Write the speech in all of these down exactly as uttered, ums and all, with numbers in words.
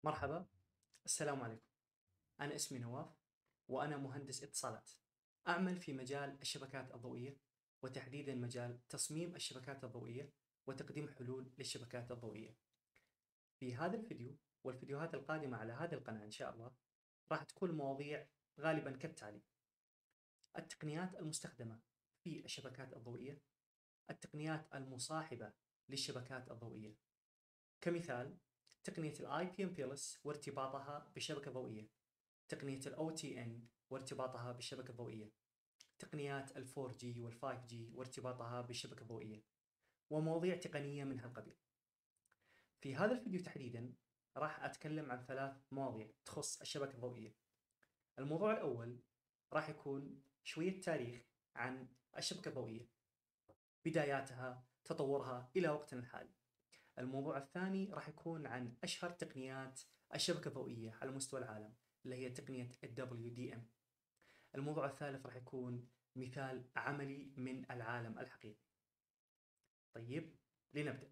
مرحبا، السلام عليكم. أنا اسمي نواف، وأنا مهندس اتصالات. أعمل في مجال الشبكات الضوئية، وتحديدا مجال تصميم الشبكات الضوئية وتقديم حلول للشبكات الضوئية. في هذا الفيديو والفيديوهات القادمة على هذه القناة إن شاء الله راح تكون المواضيع غالبا كالتالي: التقنيات المستخدمة في الشبكات الضوئية، التقنيات المصاحبة للشبكات الضوئية، كمثال تقنية ال آي بي إم بي إل إس وارتباطها بشبكة ضوئية، تقنية ال أو تي إن وارتباطها بالشبكة الضوئية، تقنيات ال فور جي وال فايف جي وارتباطها بالشبكة الضوئية، ومواضيع تقنية من هالقبيل. في هذا الفيديو تحديدا راح أتكلم عن ثلاث مواضيع تخص الشبكة الضوئية. الموضوع الأول راح يكون شوية تاريخ عن الشبكة الضوئية، بداياتها، تطورها إلى وقتنا الحالي. الموضوع الثاني راح يكون عن أشهر تقنيات الشبكة الضوئية على مستوى العالم، اللي هي تقنية ال دبليو دي إم. الموضوع الثالث راح يكون مثال عملي من العالم الحقيقي. طيب، لنبدأ.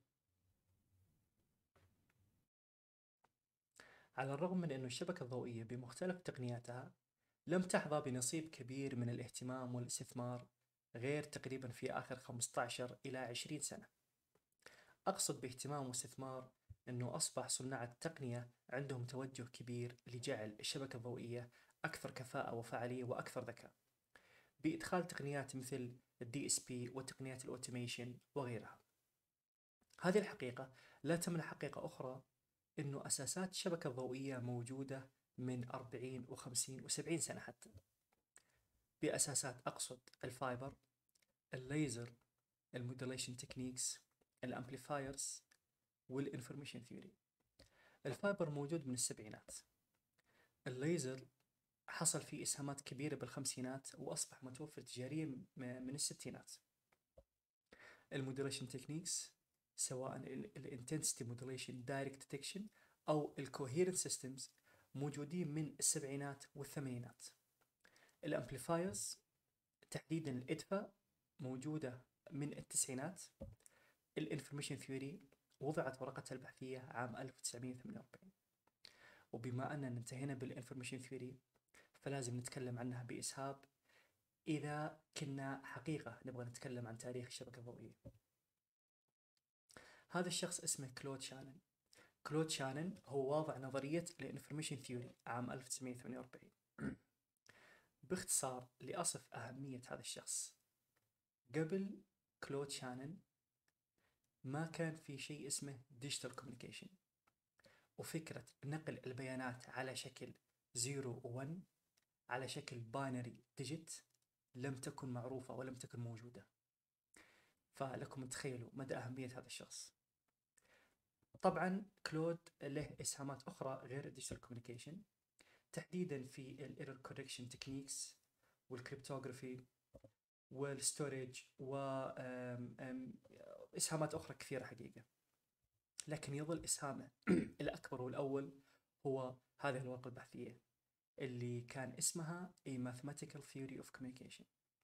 على الرغم من أن الشبكة الضوئية بمختلف تقنياتها لم تحظى بنصيب كبير من الاهتمام والاستثمار غير تقريبا في آخر خمسة عشر إلى عشرين سنة. أقصد باهتمام واستثمار أنه أصبح صناع التقنية عندهم توجه كبير لجعل الشبكة الضوئية أكثر كفاءة وفعالية وأكثر ذكاء، بإدخال تقنيات مثل ال دي إس بي وتقنيات الأوتوميشن وغيرها. هذه الحقيقة لا تمنع حقيقة أخرى، أنه أساسات الشبكة الضوئية موجودة من أربعين وخمسين وسبعين سنة حتى. بأساسات أقصد الفايبر، الليزر، الموديليشن تكنيكس، الامبليفايرز، والانفورميشن ثيوري. الفايبر موجود من السبعينات. الليزر حصل فيه إسهامات كبيرة بالخمسينات وأصبح متوفر تجاريا من الستينات. الموديليشن تكنيكس، سواء الانتنسيتي موديليشن دايركت ديتكشن أو الكوهيرنت سيستمز، موجودين من السبعينات والثمانينات. الامبليفايرز تحديدا الإدفا موجودة من التسعينات. الانفورميشن ثيوري وضعت ورقتها البحثية عام ألف وتسعمائة وثمانية وأربعين. وبما أننا انتهينا بالانفورميشن ثيوري فلازم نتكلم عنها بإسهاب إذا كنا حقيقة نبغى نتكلم عن تاريخ الشبكة الضوئية. هذا الشخص اسمه كلود شانن. كلود شانن هو واضع نظرية الانفورميشن ثيوري عام ألف وتسعمائة وثمانية وأربعين. باختصار، لأصف أهمية هذا الشخص، قبل كلود شانن ما كان في شيء اسمه ديجيتال كوميونيكيشن، وفكرة نقل البيانات على شكل زيرو وون، على شكل باينري ديجيت، لم تكن معروفة ولم تكن موجودة. فلكم تخيلوا مدى أهمية هذا الشخص. طبعا كلود له إسهامات أخرى غير الديجيتال كوميونيكيشن، تحديدا في الايرور كوركشن تكنيكس والكريبتوغرافي والستوريج وإسهامات أخرى كثيرة حقيقة. لكن يظل إسهامه الأكبر والأول هو هذه الورقة البحثية اللي كان اسمها A Mathematical Theory of Communication.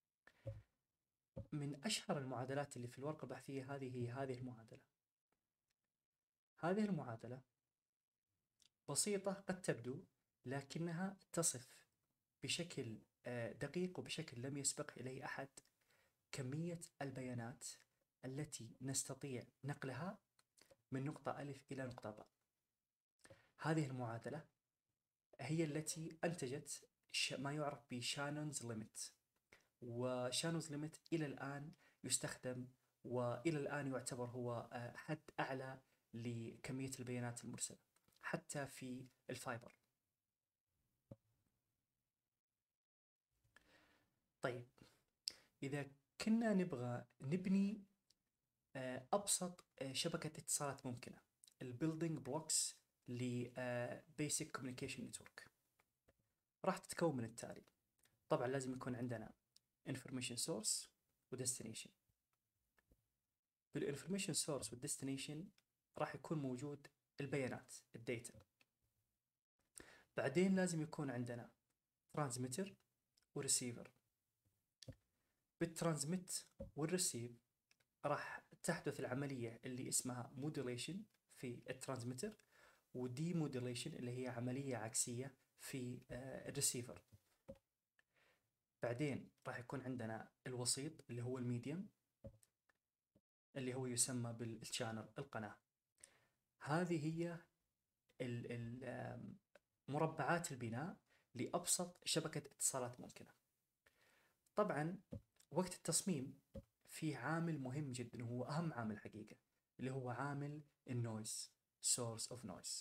من أشهر المعادلات اللي في الورقة البحثية هذه هي هذه المعادلة. هذه المعادلة بسيطة قد تبدو، لكنها تصف بشكل دقيق وبشكل لم يسبق إليه أحد كمية البيانات التي نستطيع نقلها من نقطة ألف إلى نقطة باء. هذه المعادلة هي التي أنتجت ما يعرف بشانونز ليميت، وشانونز ليميت إلى الآن يستخدم، وإلى الآن يعتبر هو حد أعلى لكمية البيانات المرسلة حتى في الفايبر. طيب، إذا كنا نبغى نبني أبسط شبكة اتصالات ممكنة، البيلدينج بلوكس لبيسك كوميونيكيشن نتورك، راح تتكون من التالي. طبعا لازم يكون عندنا information source و destination. بالinformation source و destination راح يكون موجود البيانات، الداتا. بعدين لازم يكون عندنا transmitter و receiver. بالترانسميت والريسيف راح تحدث العملية اللي اسمها modulation في الترانسميتر، ودي موديليشن اللي هي عملية عكسية في الريسيفر. بعدين راح يكون عندنا الوسيط اللي هو الميديم اللي هو يسمى بالشانل القناة. هذه هي ال ال مربعات البناء لأبسط شبكة اتصالات ممكنة. طبعا وقت التصميم في عامل مهم جدا، وهو أهم عامل حقيقة، اللي هو عامل النويز، source of noise.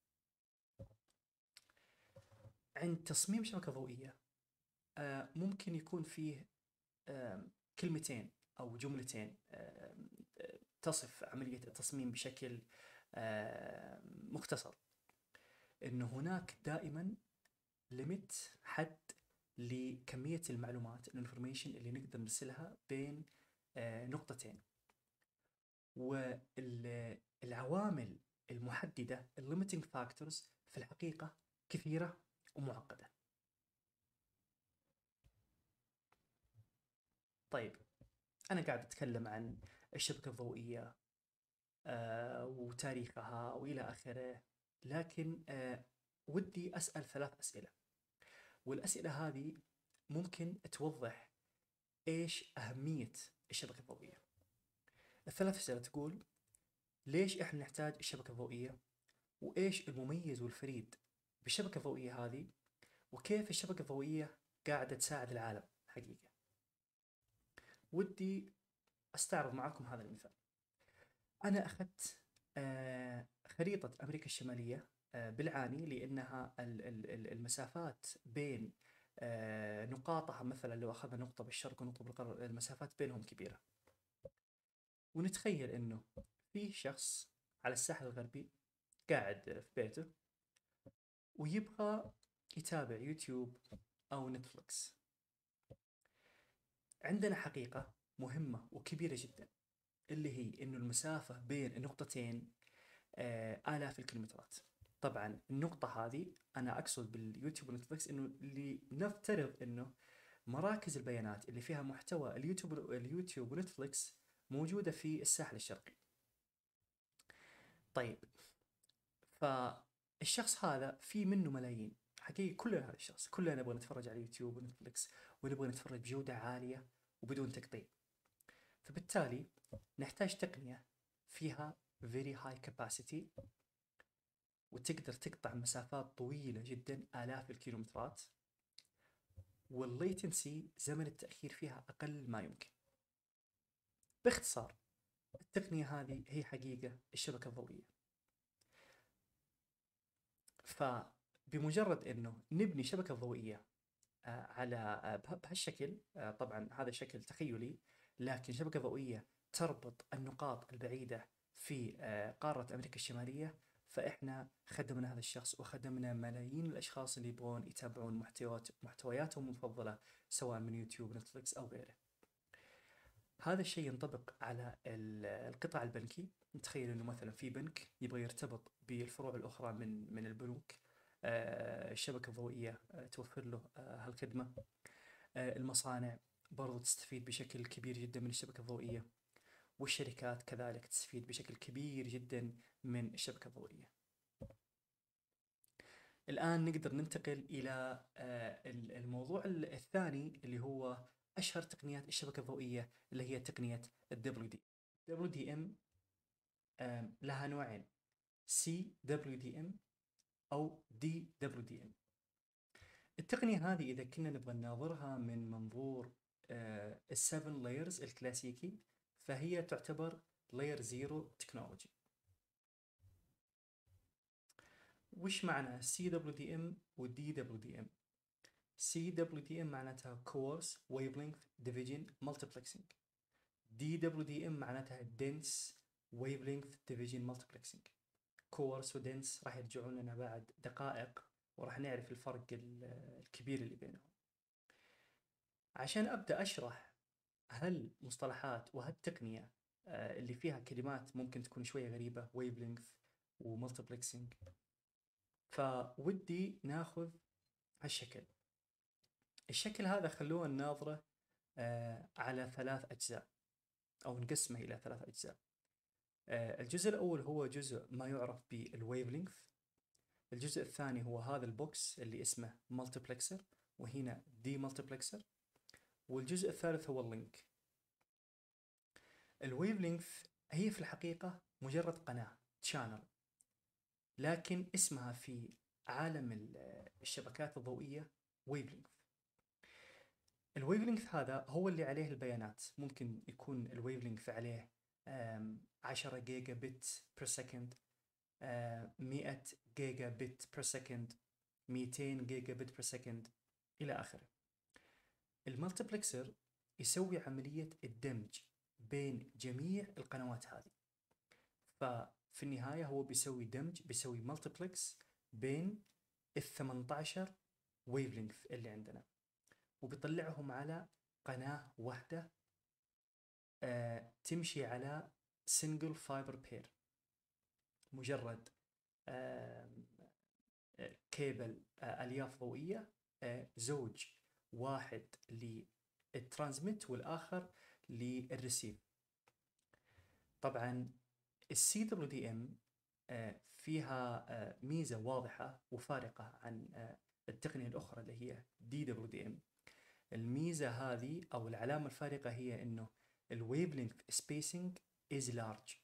عند تصميم شبكة ضوئية آه ممكن يكون فيه آه كلمتين أو جملتين آه تصف عملية التصميم بشكل آه مختصر، إنه هناك دائما ليميت، حد لكمية المعلومات الانفورميشن اللي نقدر نرسلها بين آه نقطتين، والعوامل المحددة الليميتنج فاكتورز في الحقيقة كثيرة ومعقدة. طيب أنا قاعد أتكلم عن الشبكة الضوئية آه وتاريخها وإلى آخره، لكن آه ودي أسأل ثلاث أسئلة، والأسئلة هذه ممكن توضح إيش أهمية الشبكة الضوئية. الثلاث أسئلة تقول: ليش إحنا نحتاج الشبكة الضوئية؟ وإيش المميز والفريد بالشبكة الضوئية هذه؟ وكيف الشبكة الضوئية قاعدة تساعد العالم حقيقة؟ ودي أستعرض معكم هذا المثال. أنا أخذت آه خريطة أمريكا الشمالية آه بالعاني، لأنها المسافات بين آه نقاطها، مثلا لو أخذنا نقطة بالشرق ونقطة بالغرب، المسافات بينهم كبيرة. ونتخيل أنه في شخص على الساحل الغربي قاعد في بيته ويبغى يتابع يوتيوب أو نتفليكس. عندنا حقيقة مهمة وكبيرة جدا، اللي هي إنه المسافة بين النقطتين آه آلاف الكيلومترات. طبعا النقطة هذه أنا أقصد باليوتيوب ونتفليكس إنه اللي نفترض إنه مراكز البيانات اللي فيها محتوى اليوتيوب اليوتيوب ونتفليكس موجودة في الساحل الشرقي. طيب فالشخص هذا في منه ملايين حقيقي، كلنا هذا الشخص كلنا نبغى نتفرج على يوتيوب ونتفليكس، ونبغى نتفرج بجودة عالية وبدون تقطيع. فبالتالي نحتاج تقنية فيها very high capacity وتقدر تقطع مسافات طويلة جدا آلاف الكيلومترات، والليتنسي زمن التأخير فيها أقل ما يمكن. باختصار التقنية هذه هي حقيقة الشبكة الضوئية. فبمجرد أنه نبني شبكة ضوئية على بهالشكل، طبعا هذا شكل تخيلي، لكن شبكة ضوئية تربط النقاط البعيدة في قارة أمريكا الشمالية، فإحنا خدمنا هذا الشخص وخدمنا ملايين الأشخاص اللي يبغون يتابعون محتويات محتوياتهم المفضلة سواء من يوتيوب نتفليكس أو غيره. هذا الشيء ينطبق على القطاع البنكي. نتخيل أنه مثلا في بنك يبغى يرتبط بالفروع الأخرى من من البنوك، الشبكة الضوئية توفر له هالخدمة. المصانع برضو تستفيد بشكل كبير جدا من الشبكة الضوئية، والشركات كذلك تستفيد بشكل كبير جدا من الشبكة الضوئية. الآن نقدر ننتقل إلى الموضوع الثاني اللي هو أشهر تقنيات الشبكة الضوئية، اللي هي تقنية ال دبليو دي. دبليو دي إم لها نوعين: سي دبليو دي إم أو دي دبليو دي إم. التقنية هذه إذا كنا نبغى نناظرها من منظور السفن لايرز الكلاسيكي، فهي تعتبر لاير زيرو تكنولوجي. وش معنى سي دبليو دي إم و دي دبليو دي إم؟ سي دبليو دي إم معناتها Coarse Wavelength Division Multiplexing. دي دبليو دي إم معناتها Dense Wavelength Division Multiplexing. Coarse و Dense راح يرجعون لنا بعد دقائق وراح نعرف الفرق الكبير اللي بينهم. عشان أبدأ أشرح هالمصطلحات وهالتقنية اللي فيها كلمات ممكن تكون شوية غريبة، Wavelength و Multiplexing، فودي ناخذ هالشكل. الشكل هذا خلونا نناظره على ثلاث أجزاء أو نقسمه إلى ثلاث أجزاء. الجزء الأول هو جزء ما يعرف بالويفلينث، الجزء الثاني هو هذا البوكس اللي اسمه مالتيبلكسر، وهنا دي مالتيبلكسر. والجزء الثالث هو اللينك. الويف لينث هي في الحقيقة مجرد قناة channel، لكن اسمها في عالم الشبكات الضوئية ويف لينث. الويف لينث هذا هو اللي عليه البيانات. ممكن يكون الويف لينث عليه عشرة جيجا بت بير سكند، مئة جيجا بت بير سكند، مئتين جيجا بت بير سكند، إلى آخره. المالتيبلكسر يسوي عملية الدمج بين جميع القنوات هذه. ففي النهاية هو بيسوي دمج، بيسوي مالتيبلكس بين ال ثمانية عشر ويف لينث اللي عندنا، وبيطلعهم على قناة واحدة آه تمشي على سنجل فايبر بير، مجرد آه كيبل آه ألياف ضوئية، آه زوج، واحد للترانسميت والآخر للريسيف. طبعا السي دبليو دي ام فيها آه ميزة واضحة وفارقة عن آه التقنية الأخرى اللي هي دي دبليو دي ام. الميزة هذه أو العلامة الفارقة هي إنه الويف لينث سبيسنج is large.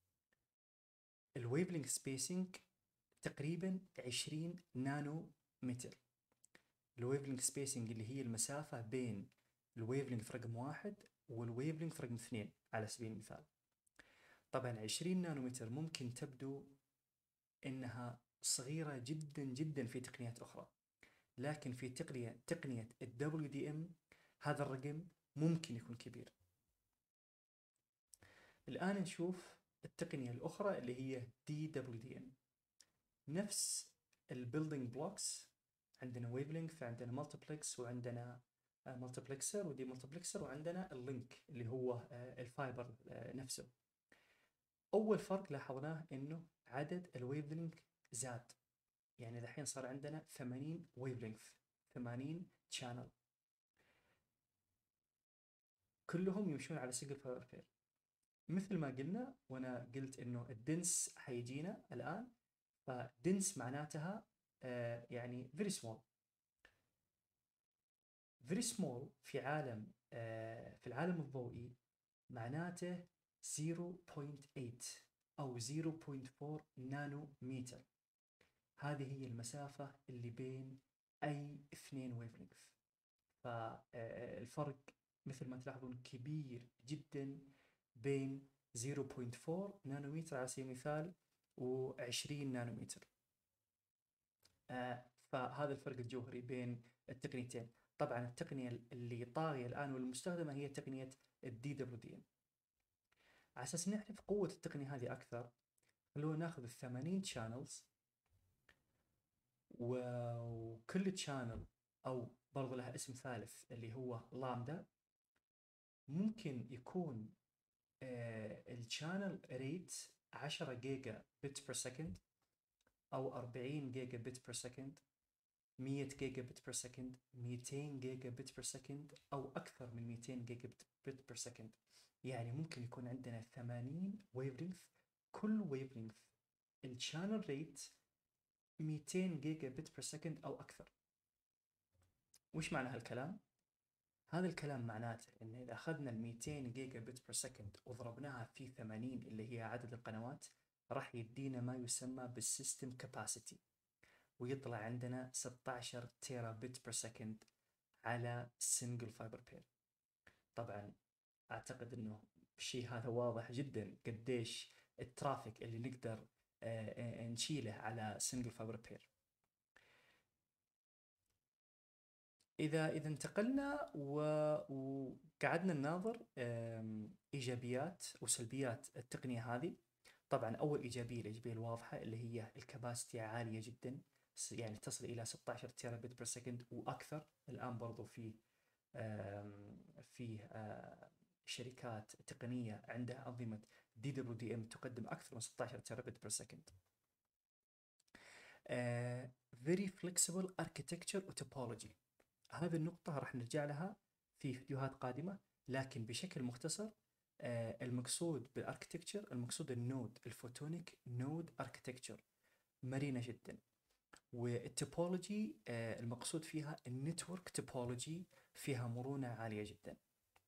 الويف لينث سبيسنج تقريبا عشرين نانو متر. الويف لينث سبيسنج اللي هي المسافة بين الويف لينث رقم واحد والويف لينث رقم اثنين على سبيل المثال. طبعا عشرين نانو متر ممكن تبدو إنها صغيرة جدا جدا في تقنيات أخرى، لكن في تقنية تقنية ال دبليو دي إم هذا الرقم ممكن يكون كبير. الآن نشوف التقنية الأخرى اللي هي دي دبليو دي إم. نفس البيلدينج بلوكس، عندنا ويف لينث، عندنا مالتيبلكس، وعندنا مالتيبلكسر ودي مالتيبلكسر، وعندنا اللينك اللي هو الفايبر نفسه. أول فرق لاحظناه إنه عدد الويف لينك زاد، يعني الحين صار عندنا ثمانين ويف لينث، ثمانين channel، كلهم يمشون على سنجل فايبر بير. مثل ما قلنا، وانا قلت انه الدنس حيجينا الان، فدنس معناتها آه يعني very small. very small في عالم آه في العالم الضوئي معناته صفر فاصلة ثمانية او صفر فاصلة أربعة نانو متر. هذه هي المسافة اللي بين اي اثنين ويف لينث. فالفرق مثل ما تلاحظون كبير جدا بين صفر فاصلة أربعة نانومتر على سبيل المثال و20 نانومتر. آه فهذا الفرق الجوهري بين التقنيتين. طبعا التقنية اللي طاغية الآن والمستخدمة هي تقنية الدي دبليو دي ام. على أساس نعرف قوة التقنية هذه أكثر، خلونا ناخذ الثمانين channels، وكل channel أو برضو لها اسم ثالث اللي هو لامدا. ممكن يكون الشانل ريت عشرة جيجا بت بير سكند، أو أربعين جيجا بت بير سكند، مئة جيجا بت بير سكند، مئتين جيجا بت بير سكند، أو أكثر من مئتين جيجا بت بير سكند. يعني ممكن يكون عندنا ثمانين ويف لينث، كل ويف لينث الشانل ريت مئتين جيجا بت بير سكند أو أكثر. وش معنى هالكلام؟ هذا الكلام معناته إن إذا أخذنا ال مئتين جيجا بت بير سكند وضربناها في ثمانين اللي هي عدد القنوات، راح يدينا ما يسمى بالسيستم كاباسيتي، ويطلع عندنا ستة عشر تيرا بت بير سكند على سنجل فايبر بير. طبعا أعتقد إنه الشيء هذا واضح جدا قديش الترافيك اللي نقدر نشيله على سنجل فايبر بير. إذا إذا انتقلنا وقعدنا نناظر إيجابيات وسلبيات التقنية هذه. طبعا أول إيجابية، الإيجابية الواضحة اللي هي الكباسيتي عالية جدا، يعني تصل إلى ستة عشر تيرا بت بير سكند وأكثر. الآن برضو في في شركات تقنية عندها أنظمة دي دبليو دي إم تقدم أكثر من ستة عشر تيرا بت بير سكند. very flexible architecture و topology. هذه النقطة راح نرجع لها في فيديوهات قادمة، لكن بشكل مختصر آه المقصود بالاركتكتشر، المقصود النود، الفوتونيك نود اركتكتشر، مرنة جدا. والتوبولوجي المقصود فيها النتورك توبولوجي فيها مرونة عالية جدا.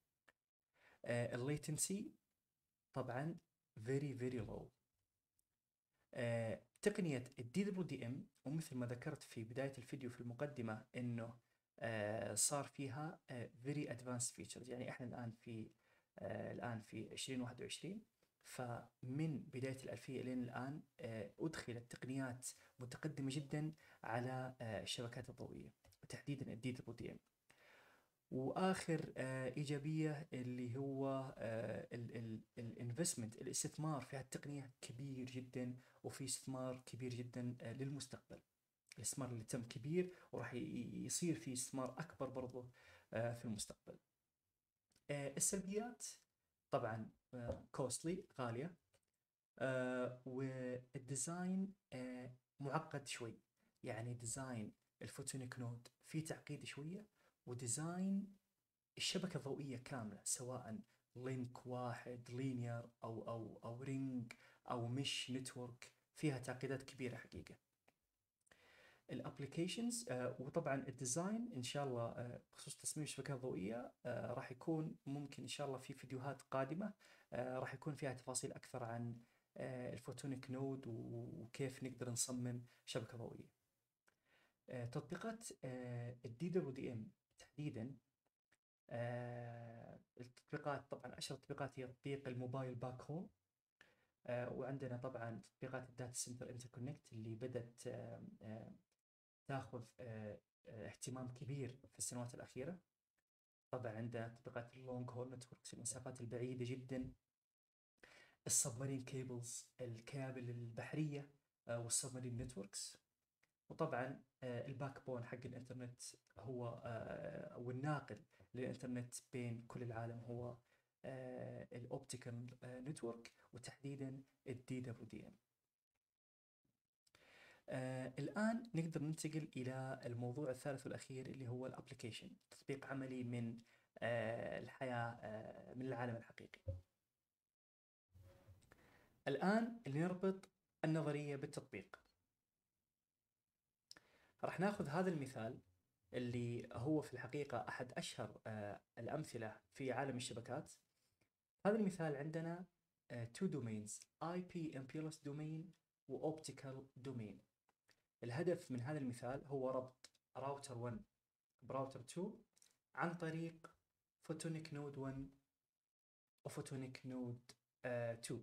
الليتنسي طبعا very very low. آه، تقنية ال دي دبليو دي إم، ومثل ما ذكرت في بداية الفيديو في المقدمة إنه آه، صار فيها آه، very advanced features. يعني إحنا الآن في آه، الآن في عشرين واحد وعشرين، فمن بداية الألفية إلى الآن آه، أدخلت تقنيات متقدمة جدا على آه، الشبكات الضوئية وتحديدا ال دي دبليو دي إم. واخر آه ايجابيه اللي هو الانفستمنت، الاستثمار في هالتقنيه كبير جدا، وفي استثمار كبير جدا آه للمستقبل. الاستثمار اللي تم كبير، وراح يصير في استثمار اكبر برضه آه في المستقبل. آه السلبيات طبعا كوستلي آه غاليه، آه والديزاين آه معقد شوي. يعني ديزاين الفوتونيك نود فيه تعقيد شويه، وديزاين الشبكة الضوئية كاملة سواء لينك واحد لينير أو أو أو رينج أو مش نتورك فيها تعقيدات كبيرة حقيقة. الابليكيشنز آه وطبعا الديزاين ان شاء الله آه بخصوص تصميم الشبكات الضوئية آه راح يكون ممكن ان شاء الله في فيديوهات قادمة آه راح يكون فيها تفاصيل اكثر عن آه الفوتونيك نود وكيف نقدر نصمم شبكة ضوئية. آه تطبيقات آه الدي دبليو دي ام تحديدا، آه التطبيقات طبعا اشهر التطبيقات هي تطبيق الموبايل باك هوم، آه وعندنا طبعا تطبيقات الداتا سنتر انتركونكت اللي بدات آه آه تاخذ آه آه اهتمام كبير في السنوات الاخيره. طبعا عندنا تطبيقات اللونج هول نتوركس، المسافات البعيده جدا، السبمارين كيبلز، الكابل البحريه آه والسبمارين نتوركس، وطبعا آه الباك بون حق الانترنت هو آه او الناقل للإنترنت بين كل العالم هو الأوبتيكال نتورك وتحديدا ال دي دبليو دي إم. آه الآن نقدر ننتقل إلى الموضوع الثالث والأخير اللي هو الابليكيشن، تطبيق عملي من آه الحياة آه من العالم الحقيقي. الآن نربط النظرية بالتطبيق. راح ناخذ هذا المثال اللي هو في الحقيقة أحد أشهر آه الأمثلة في عالم الشبكات. هذا المثال عندنا uh, two domains آي بي إم بي إل إس domain و Optical domain. الهدف من هذا المثال هو ربط راوتر واحد براوتر اثنين عن طريق فوتونيك نود واحد وفوتونيك نود اثنين.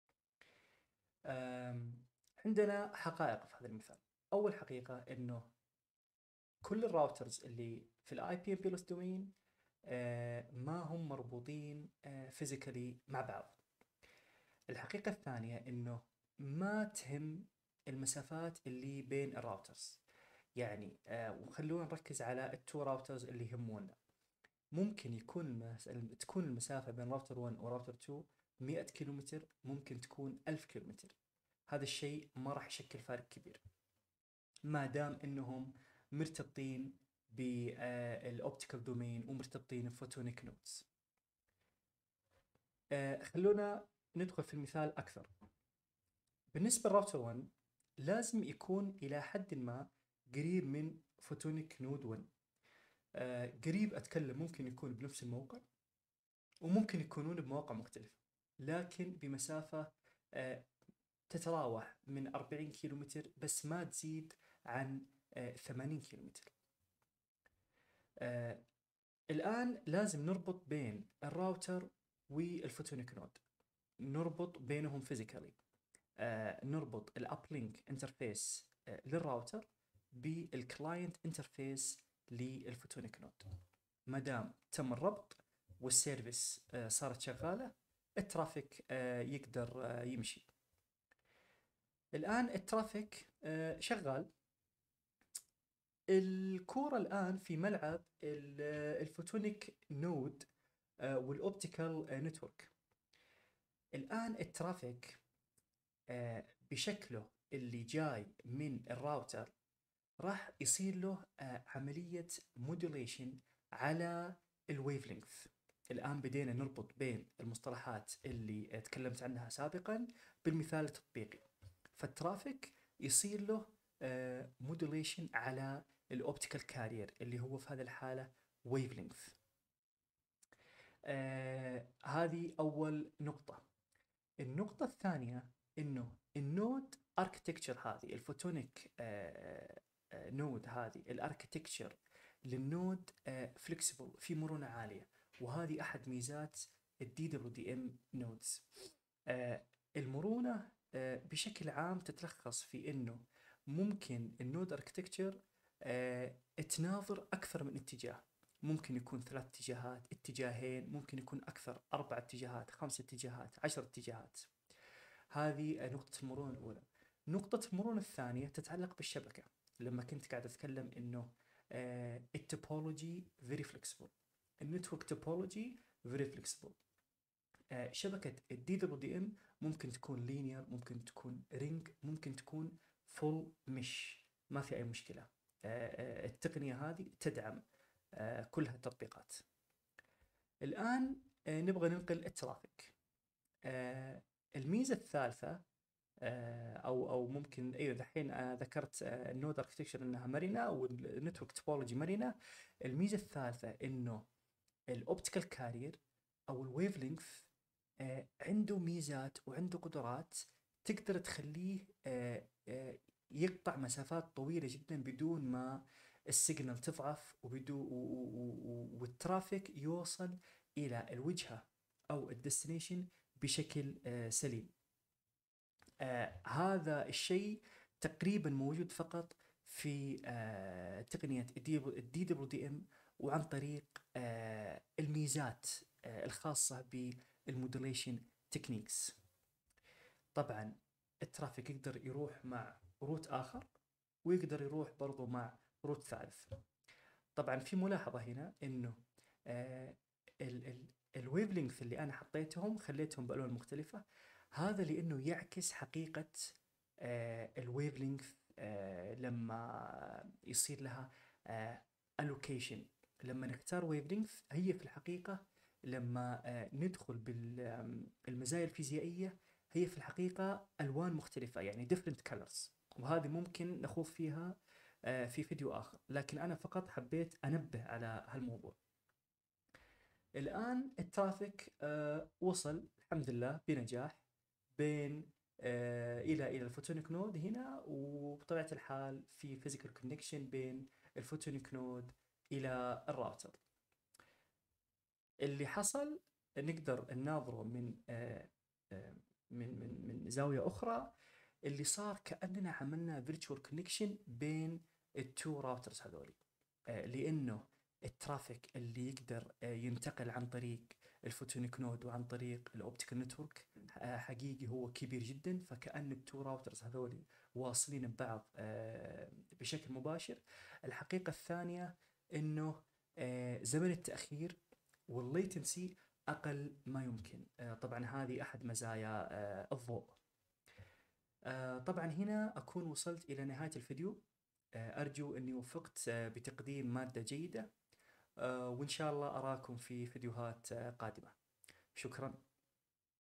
عندنا حقائق في هذا المثال. أول حقيقة إنه كل الراوترز اللي في الآي بي إم بي إل إس domain uh, ما هم مربوطين فيزيكالي uh, مع بعض. الحقيقة الثانية إنه ما تهم المسافات اللي بين الراوترز. يعني آه وخلونا نركز على التو راوترز اللي يهمونا. ممكن يكون تكون المسافة بين راوتر واحد وراوتر اثنين مئة كيلومتر، ممكن تكون ألف كيلومتر. هذا الشيء ما راح يشكل فارق كبير ما دام إنهم مرتبطين بالأوبتيكال دومين ومرتبطين بفوتونيك نودز. آه خلونا ندخل في المثال أكثر. بالنسبة للراوتر واحد لازم يكون إلى حد ما قريب من فوتونيك نود واحد. آه قريب أتكلم ممكن يكون بنفس الموقع، وممكن يكونون بمواقع مختلفة، لكن بمسافة آه تتراوح من أربعين كيلومتر بس ما تزيد عن آه ثمانين كيلومتر. آه الآن لازم نربط بين الراوتر والفوتونيك نود، نربط بينهم فيزيكالي. آه نربط الابلينك انترفيس آه للراوتر بالكلاينت انترفيس للفوتونيك نود. ما دام تم الربط والسيرفيس آه صارت شغاله، الترافيك آه يقدر آه يمشي. الان الترافيك آه شغال. الكوره الان في ملعب الفوتونيك نود آه والاوبتيكال آه نتورك. الان الترافيك آه بشكله اللي جاي من الراوتر راح يصير له آه عملية موديوليشن على الويف لينث. الآن بدينا نربط بين المصطلحات اللي آه تكلمت عنها سابقا بالمثال التطبيقي. فالترافيك يصير له مودوليشن على الاوبتيكال كارير اللي هو في هذه الحالة ويف لينث. هذه أول نقطة. النقطة الثانية إنه النود اركتكتشر هذه الفوتونيك نود هذه الاركتكتشر للنود فليكسبل في مرونة عالية، وهذه أحد ميزات الدي دبليو دي ام نودز. المرونة آه بشكل عام تتلخص في إنه ممكن النود اركتكتشر آه تناظر أكثر من اتجاه، ممكن يكون ثلاث اتجاهات، اتجاهين، ممكن يكون أكثر، أربع اتجاهات، خمس اتجاهات، عشر اتجاهات. هذه نقطة المرونة الأولى. نقطة المرونة الثانية تتعلق بالشبكة. لما كنت قاعد أتكلم إنه آه التوبولوجي very flexible، النتورك توبولوجي very flexible. آه شبكة الدي دبليو دي ام ممكن تكون لينير، ممكن تكون رينج، ممكن تكون فول مش، ما في أي مشكلة. آه التقنية هذه تدعم آه كل هالتطبيقات. الآن آه نبغى ننقل الترافيك. آه الميزة الثالثة آه او او ممكن ايوه دحين آه ذكرت آه النود اركتكتشر انها مرنه والنتورك توبولوجي مرنه. الميزه الثالثه انه الاوبتيكال كارير او الويف لينث آه عنده ميزات وعنده قدرات تقدر تخليه آه آه يقطع مسافات طويله جدا بدون ما السيجنال تضعف وبدون والترافيك يوصل الى الوجهه او الديستنيشن بشكل آه سليم. آه هذا الشيء تقريبا موجود فقط في آه تقنية الدي دبليو دي ام، وعن طريق آه الميزات آه الخاصة بالمودوليشن تكنيكس. طبعا الترافيك يقدر يروح مع روت آخر، ويقدر يروح برضو مع روت ثالث. طبعا في ملاحظة هنا انه آه الويف لينث اللي انا حطيتهم خليتهم بألوان مختلفة، هذا لأنه يعكس حقيقة آه الويف لينث آه لما يصير لها آه allocation. لما نختار ويف لينث هي في الحقيقة لما آه ندخل بالمزايا الفيزيائية هي في الحقيقة ألوان مختلفة، يعني different colors، وهذه ممكن نخوض فيها آه في فيديو آخر، لكن أنا فقط حبيت أنبه على هالموضوع. الآن الترافيك آه وصل الحمد لله بنجاح بين آه إلى إلى الفوتونيك نود هنا، وبطبيعة الحال في فيزيكال كونكشن بين الفوتونيك نود إلى الراوتر. اللي حصل نقدر نناظره من آه آه من من من زاوية أخرى. اللي صار كأننا عملنا فيرتشوال كونكشن بين التو راوترز هذولي، آه لأنه الترافيك اللي يقدر ينتقل عن طريق الفوتونيك نود وعن طريق الاوبتيكال نتورك حقيقي هو كبير جدا، فكأن التو راوترز هذول واصلين ببعض بشكل مباشر. الحقيقة الثانية انه زمن التأخير والليتنسي اقل ما يمكن. طبعا هذه احد مزايا الضوء. طبعا هنا اكون وصلت الى نهاية الفيديو. أرجو أني وفقت بتقديم مادة جيدة، وإن شاء الله أراكم في فيديوهات قادمة. شكرا.